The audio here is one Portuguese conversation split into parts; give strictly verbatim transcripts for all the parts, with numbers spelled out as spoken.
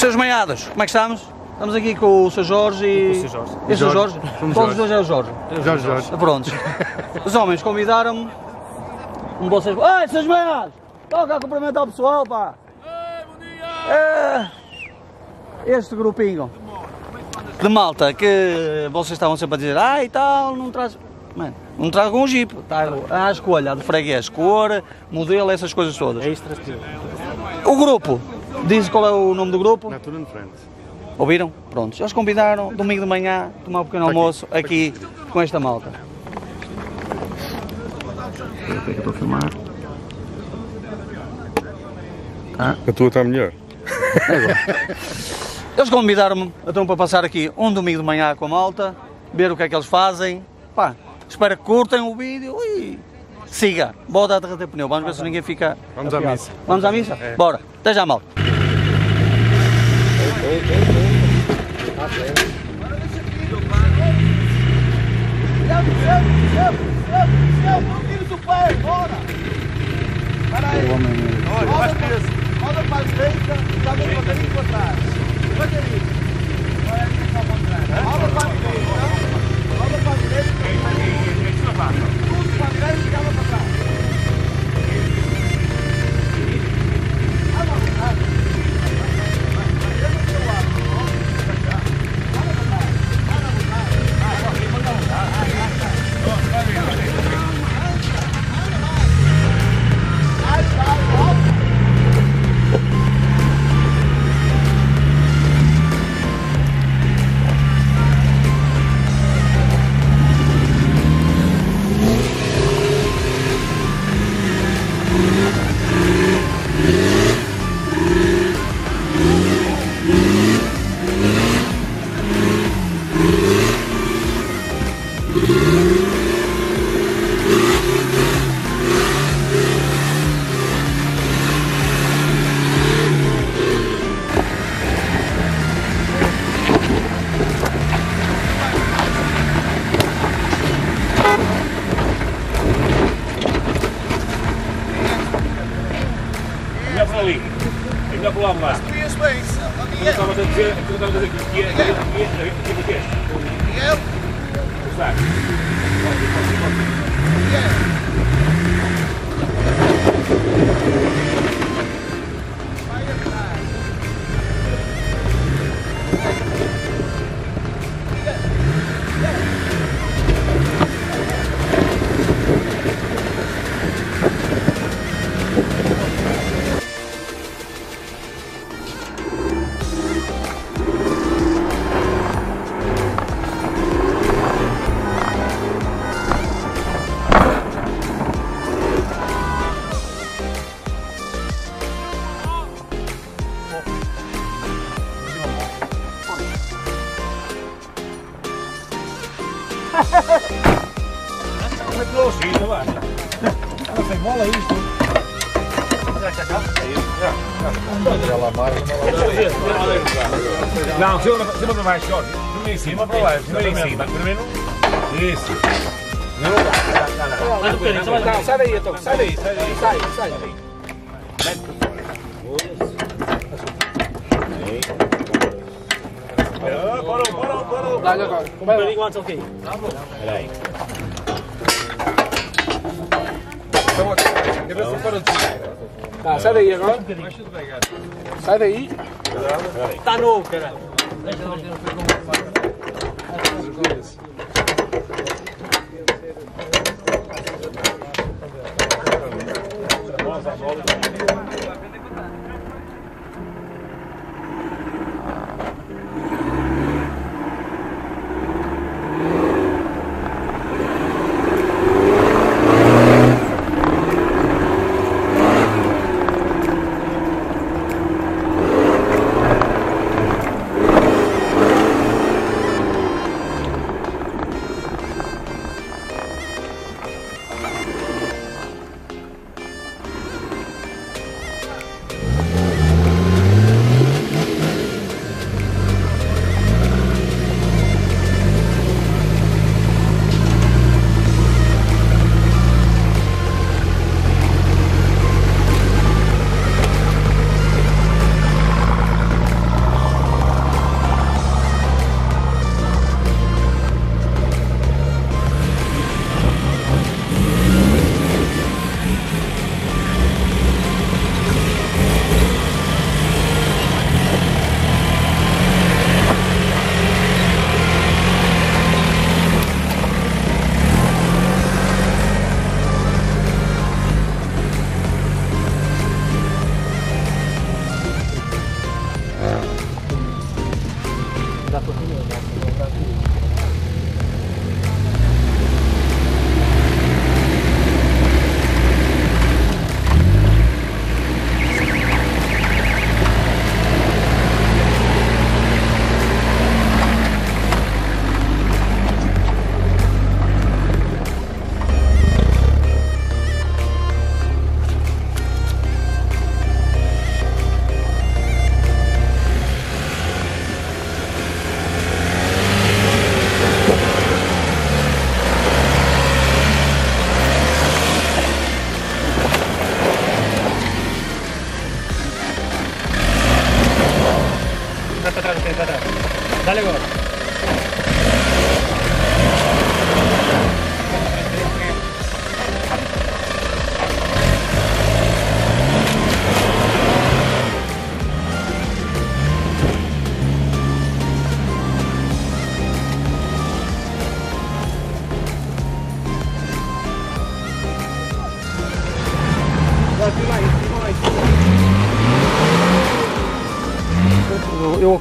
Seus meiados, como é que estamos? Estamos aqui com o Sr Jorge e... Com o Sr Jorge. E o Sr Jorge? Todos os dois é o Jorge. Jorge, Jorge. Prontos. Os homens convidaram-me, como vocês... Ei, seus meiados! Toca a cumprimentar o pessoal, pá! Ei, bom dia! É... Este grupinho de malta que vocês estavam sempre a dizer, ah e tal, não traz... Mano, não trago um Jeep, trago à escolha de freguês, cor, modelo, essas coisas todas. Extra estilo. O grupo, diz qual é o nome do grupo? Natura em frente. Ouviram? Prontos. Eles convidaram, domingo de manhã, tomar um pequeno almoço aqui com esta malta. O que é que eu estou a filmar? Ah. A tua está melhor. Eles convidaram-me então para passar aqui um domingo de manhã com a malta, ver o que é que eles fazem. Pá, espero que curtem o vídeo e siga. Bora dar de pneu, vamos ver se ninguém fica... Vamos à missa. Vamos à missa? É. Bora. Até já, malta. Roda para a direita, já vem devagarinho para trás. Devagarinho. Roda para a direita. Roda para a direita. Tudo para a direita e já vai para trás. Ali, é melhor pular lá. Conheço bem, Eu estava a dizer, eu estava a dizer que é, que é, que é, Miguel. Está. Vai atrás. Como é que não sei, não vai? Não sei, bola isto. Não, cima para baixo, Jorge. Primeiro em cima para baixo. Primeiro em cima. Primeiro. Isso. Não, não, não. Não, sai daí, então. Sai daí, sai daí. Sai, sai. Mete por fora. Parou, parou, parou. Dá-lhe agora. Um bocadinho antes, ok. Espera aí. Tá, sai daí agora. Sai daí. Está novo, caralho.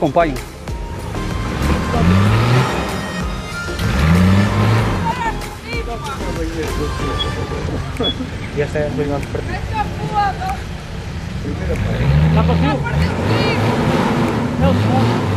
acompanho. E esta é a reunião de partido. Está para fio? É o segundo.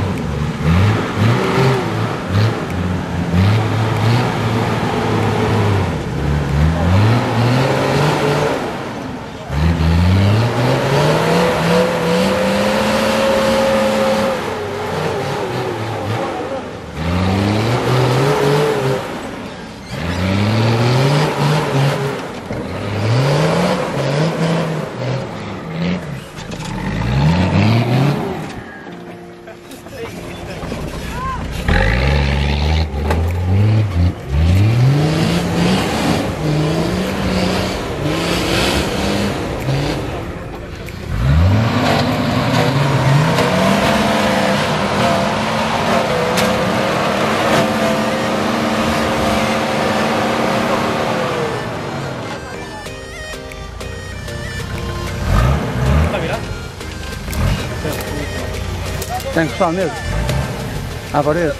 Tem que encostar mesmo à parede.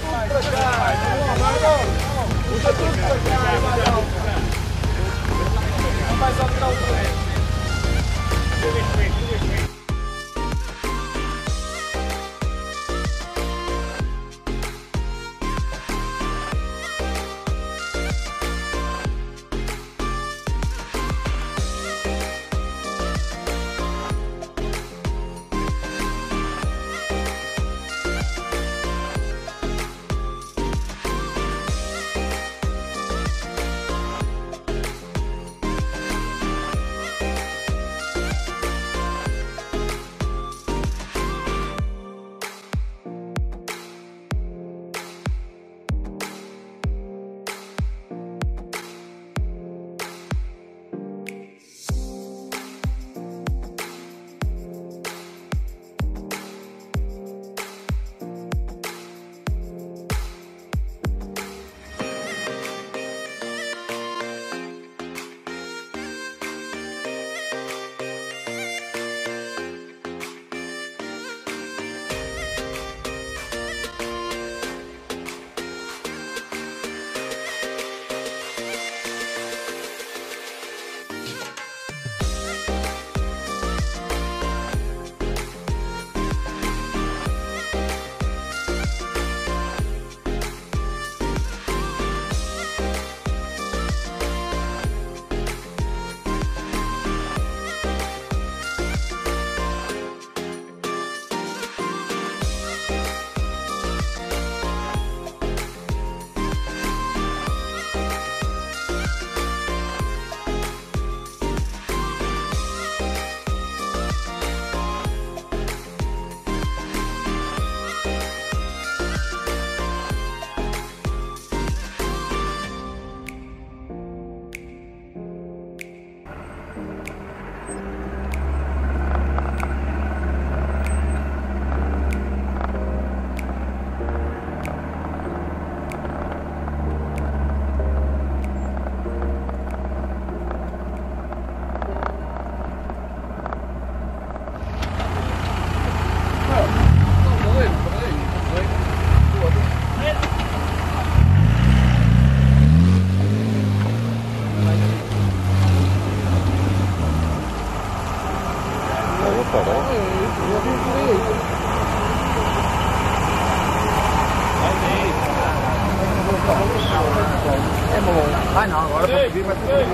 Ah não, agora para subir vai ter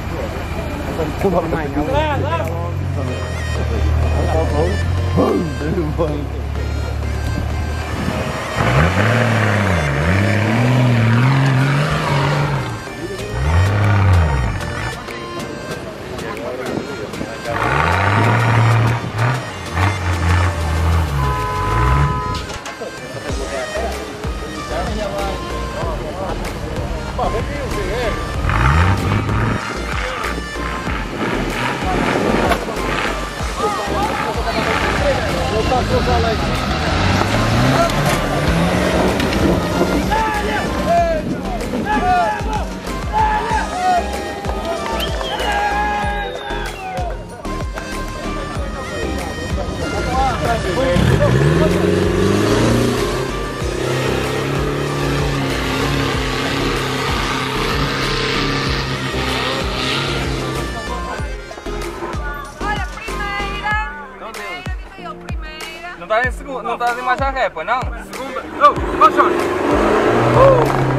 que subir mais não. Thank you. não estás em marcha ré, pois não? Segunda. Oh, ó Jorge. Uh.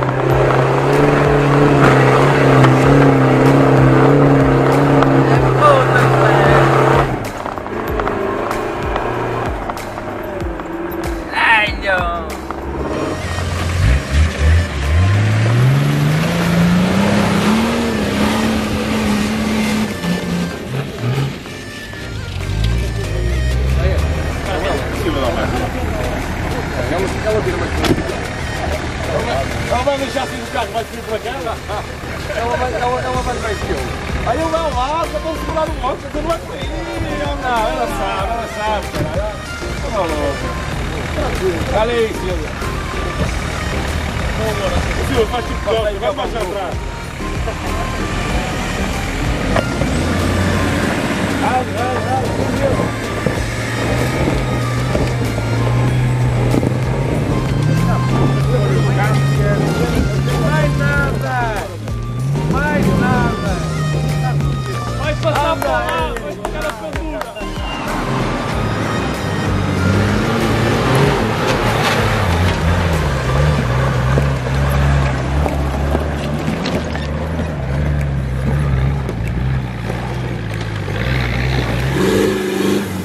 Ela vai deixar assim o carro, vai subir para cá? Ela vai, ela, ela vai mais que eu. Aí eu não lá, só vou segurar o moto, você não vai com ele. Não, ela sabe, ela sabe, cara. Tá maluco. Olha aí, Silvia. Silvia, faz tipo bloco, vai marchar atrás. Vai, vai, vai, Mais nada! Mais nada! vai passar para lá, vai ficar a pendura. Thank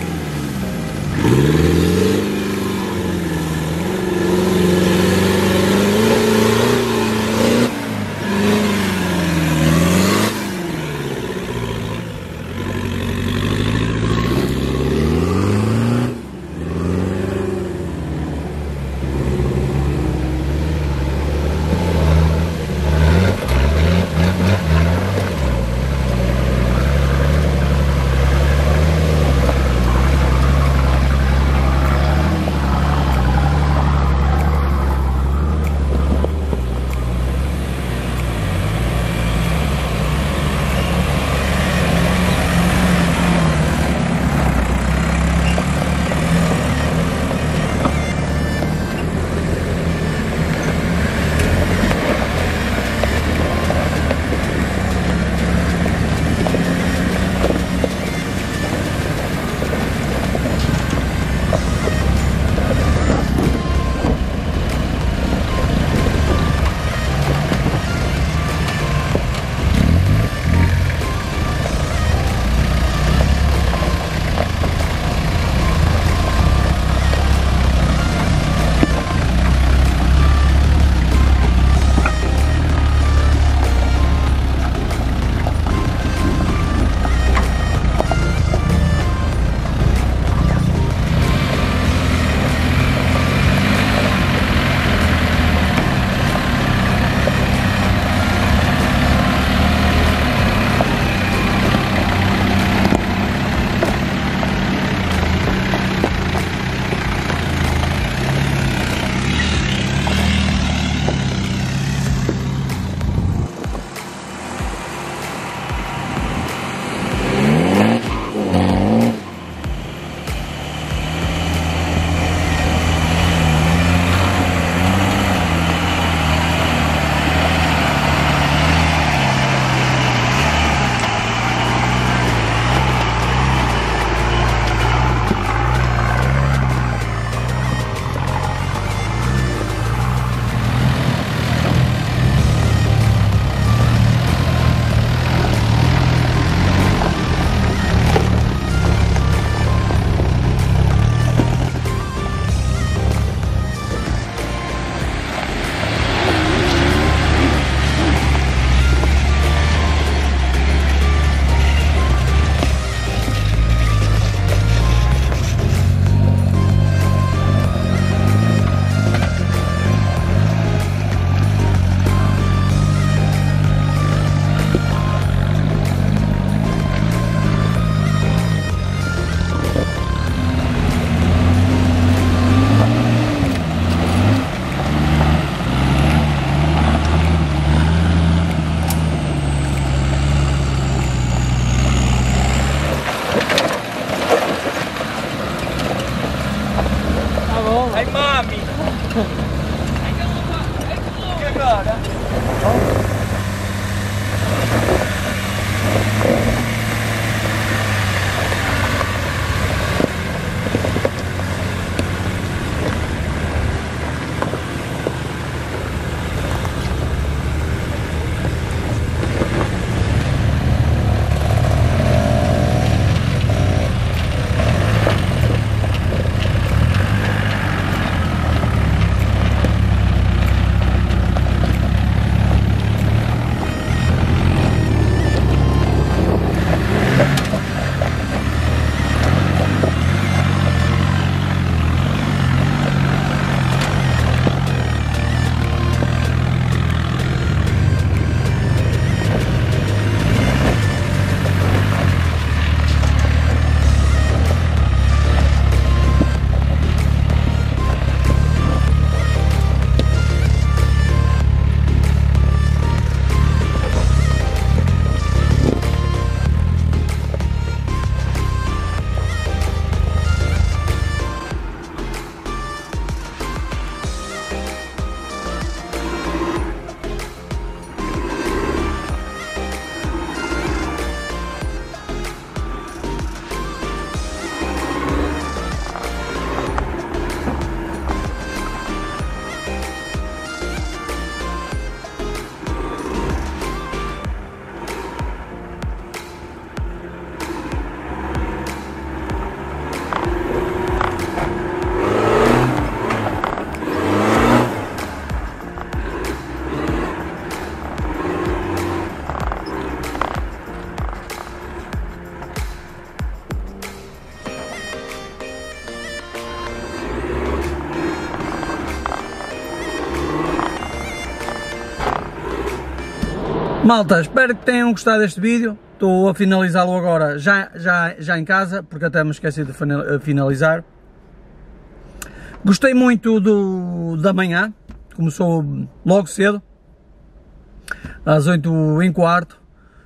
Malta, espero que tenham gostado deste vídeo. Estou a finalizá-lo agora já, já, já em casa, porque até me esqueci de finalizar. Gostei muito do, da manhã, começou logo cedo, às oito e quarto,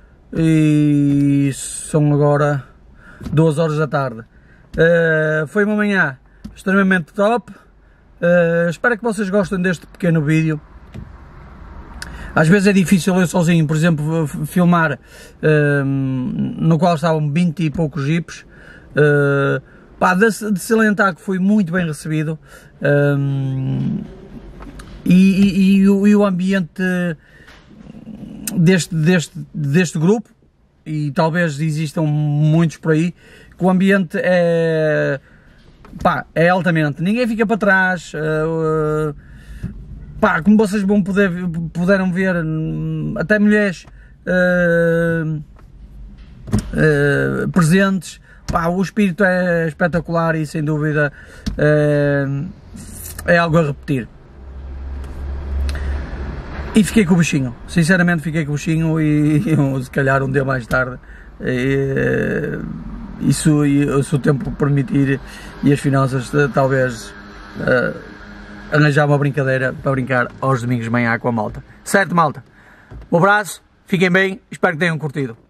e são agora duas horas da tarde. Uh, foi uma manhã extremamente top. Uh, espero que vocês gostem deste pequeno vídeo. Às vezes é difícil eu sozinho, por exemplo, filmar, uh, no qual estavam vinte e poucos jipes. Uh, pá, de, de salientar que foi muito bem recebido, uh, e, e, e, o, e o ambiente deste, deste, deste grupo, e talvez existam muitos por aí, que o ambiente é, pá, é altamente, ninguém fica para trás. Uh, Pá, como vocês vão poder, puderam ver, até mulheres uh, uh, presentes. Pá, o espírito é espetacular e sem dúvida uh, é algo a repetir. E fiquei com o bichinho, sinceramente fiquei com o bichinho, e, e se calhar um dia mais tarde, e, isso, e, se o tempo permitir e as finanças, talvez uh, arranjar uma brincadeira para brincar aos domingos de manhã com a malta. Certo, malta? Um abraço, fiquem bem, espero que tenham curtido.